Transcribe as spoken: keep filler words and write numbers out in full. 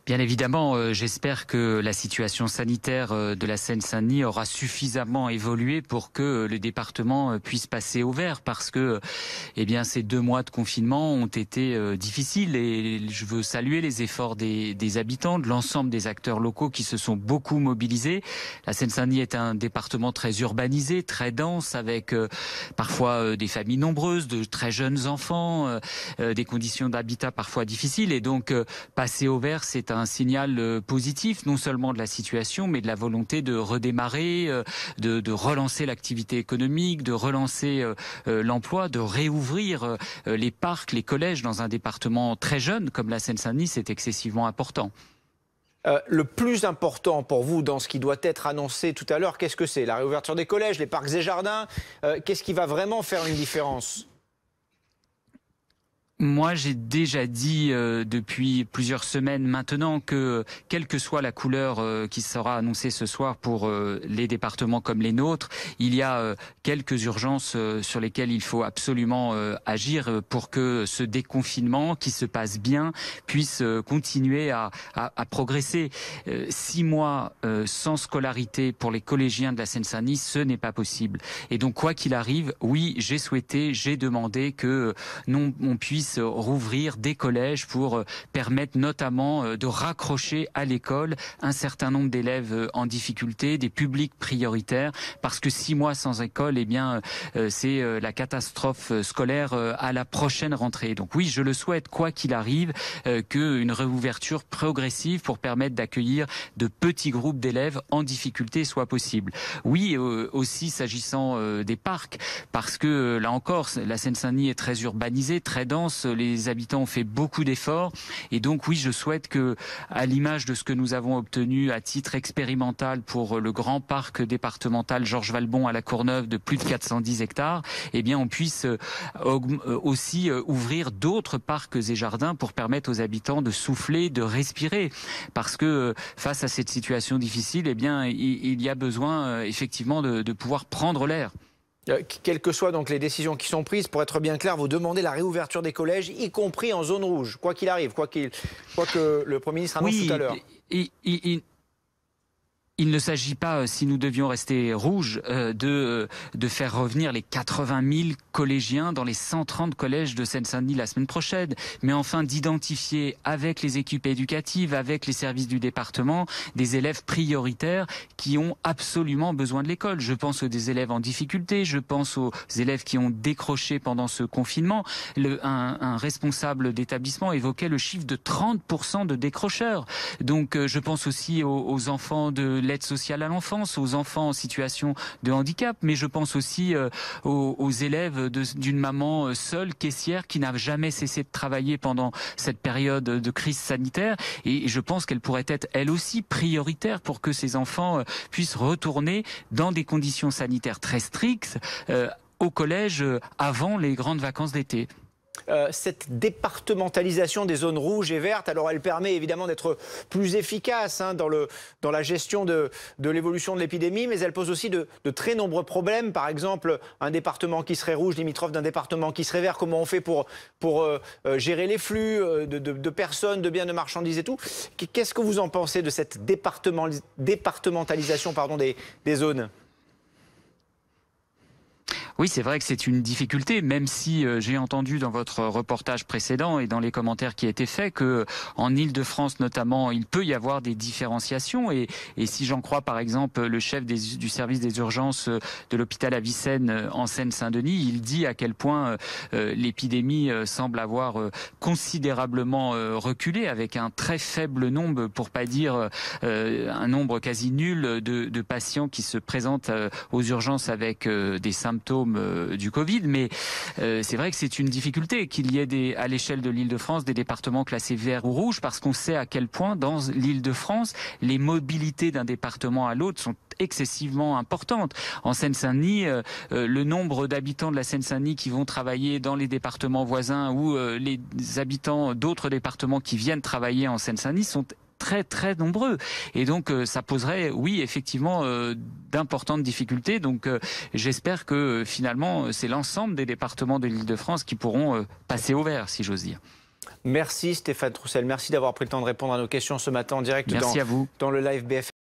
Bien évidemment, euh, j'espère que la situation sanitaire euh, de la Seine-Saint-Denis aura suffisamment évolué pour que euh, le département euh, puisse passer au vert, parce que euh, eh bien, ces deux mois de confinement ont été euh, difficiles et je veux saluer les efforts des, des habitants, de l'ensemble des acteurs locaux qui se sont beaucoup mobilisés. La Seine-Saint-Denis est un département très urbanisé, très dense, avec euh, parfois euh, des familles nombreuses, de très jeunes enfants, euh, euh, des conditions d'habitat parfois difficiles, et donc euh, passer au vert, c'est un un signal euh, positif, non seulement de la situation, mais de la volonté de redémarrer, euh, de, de relancer l'activité économique, de relancer euh, euh, l'emploi, de réouvrir euh, les parcs, les collèges dans un département très jeune comme la Seine-Saint-Denis, c'est excessivement important. Euh, le plus important pour vous dans ce qui doit être annoncé tout à l'heure, qu'est-ce que c'est? La réouverture des collèges, les parcs et jardins, euh, qu'est-ce qui va vraiment faire une différence? Moi, j'ai déjà dit euh, depuis plusieurs semaines maintenant que, quelle que soit la couleur euh, qui sera annoncée ce soir pour euh, les départements comme les nôtres, il y a euh, quelques urgences euh, sur lesquelles il faut absolument euh, agir pour que ce déconfinement qui se passe bien puisse euh, continuer à, à, à progresser. Euh, six mois euh, sans scolarité pour les collégiens de la Seine-Saint-Denis, ce n'est pas possible. Et donc, quoi qu'il arrive, oui, j'ai souhaité, j'ai demandé que euh, non, on puisse rouvrir des collèges pour permettre notamment de raccrocher à l'école un certain nombre d'élèves en difficulté, des publics prioritaires, parce que six mois sans école, eh bien, c'est la catastrophe scolaire à la prochaine rentrée. Donc oui, je le souhaite, quoi qu'il arrive, qu'une réouverture progressive pour permettre d'accueillir de petits groupes d'élèves en difficulté soit possible. Oui, aussi s'agissant des parcs, parce que là encore, la Seine-Saint-Denis est très urbanisée, très dense. Les habitants ont fait beaucoup d'efforts et donc oui, je souhaite que, à l'image de ce que nous avons obtenu à titre expérimental pour le grand parc départemental Georges Valbon à la Courneuve de plus de quatre cent dix hectares, eh bien on puisse aussi ouvrir d'autres parcs et jardins pour permettre aux habitants de souffler, de respirer, parce que face à cette situation difficile, eh bien il y a besoin effectivement de, de pouvoir prendre l'air. Quelles que soient donc les décisions qui sont prises, pour être bien clair, vous demandez la réouverture des collèges, y compris en zone rouge, quoi qu'il arrive, quoi, qu'il, quoi que le Premier ministre annonce oui, tout à l'heure. Il, il, il... Il ne s'agit pas, si nous devions rester rouges, de, de faire revenir les quatre-vingt mille collégiens dans les cent trente collèges de Seine-Saint-Denis la semaine prochaine, mais enfin d'identifier avec les équipes éducatives, avec les services du département, des élèves prioritaires qui ont absolument besoin de l'école. Je pense aux des élèves en difficulté, je pense aux élèves qui ont décroché pendant ce confinement. Le, un, un responsable d'établissement évoquait le chiffre de trente pour cent de décrocheurs. Donc je pense aussi aux, aux enfants de l'aide sociale à l'enfance, aux enfants en situation de handicap, mais je pense aussi euh, aux, aux élèves d'une maman seule, caissière, qui n'a jamais cessé de travailler pendant cette période de crise sanitaire, et je pense qu'elle pourrait être elle aussi prioritaire pour que ces enfants euh, puissent retourner dans des conditions sanitaires très strictes euh, au collège euh, avant les grandes vacances d'été. Euh, cette départementalisation des zones rouges et vertes, alors elle permet évidemment d'être plus efficace hein, dans, le, dans la gestion de, de l'évolution de l'épidémie, mais elle pose aussi de, de très nombreux problèmes. Par exemple, un département qui serait rouge, limitrophe d'un département qui serait vert, comment on fait pour, pour euh, gérer les flux de, de, de personnes, de biens, de marchandises et tout? Qu'est-ce que vous en pensez de cette département, départementalisation pardon, des, des zones? Oui, c'est vrai que c'est une difficulté, même si euh, j'ai entendu dans votre reportage précédent et dans les commentaires qui étaient faits que en Île-de-France notamment, il peut y avoir des différenciations. Et, et si j'en crois par exemple le chef des, du service des urgences de l'hôpital Avicenne en Seine-Saint-Denis, il dit à quel point euh, l'épidémie euh, semble avoir euh, considérablement euh, reculé, avec un très faible nombre, pour pas dire euh, un nombre quasi nul de, de patients qui se présentent euh, aux urgences avec euh, des symptômes du Covid, mais euh, c'est vrai que c'est une difficulté qu'il y ait des, à l'échelle de l'Île-de-France des départements classés verts ou rouges, parce qu'on sait à quel point dans l'Île-de-France les mobilités d'un département à l'autre sont excessivement importantes. En Seine-Saint-Denis, euh, euh, le nombre d'habitants de la Seine-Saint-Denis qui vont travailler dans les départements voisins ou euh, les habitants d'autres départements qui viennent travailler en Seine-Saint-Denis sont très très nombreux, et donc euh, ça poserait oui effectivement euh, d'importantes difficultés. Donc euh, j'espère que euh, finalement c'est l'ensemble des départements de l'Île-de-France qui pourront euh, passer au vert, si j'ose dire. Merci Stéphane Troussel, merci d'avoir pris le temps de répondre à nos questions ce matin en direct Merci dans, à vous. dans le live B F M.